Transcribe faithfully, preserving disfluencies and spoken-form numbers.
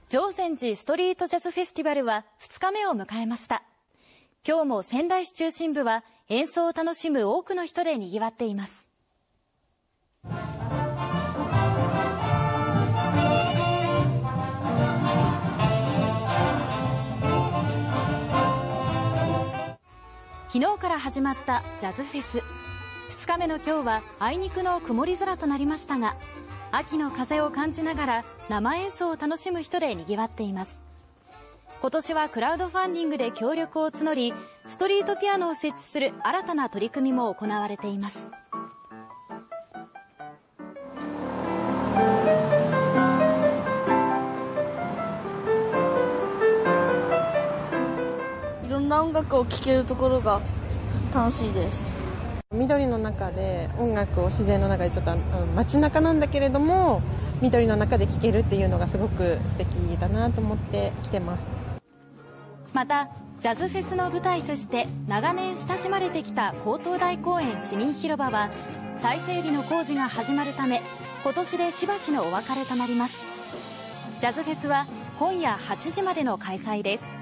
常泉寺ストリートジャズフェスティバルはふつかめを迎えました。今日も仙台市中心部は演奏を楽しむ多くの人で賑わっています。昨日から始まったジャズフェス。ふつかめの今日はあいにくの曇り空となりましたが、秋の風を感じながら生演奏を楽しむ人で賑わっています。今年はクラウドファンディングで協力を募り、ストリートピアノを設置する新たな取り組みも行われています。 いろんな音楽を聴けるところが楽しいです。 緑の中で音楽を自然の中でちょっとあの街中なんだけれども緑の中で聴けるっていうのがすごく素敵だなと思って来てます。 またジャズフェスの舞台として長年親しまれてきた高等台公園市民広場は再整備の工事が始まるため今年でしばしのお別れとなります。ジャズフェスは今夜はちじまでの開催です。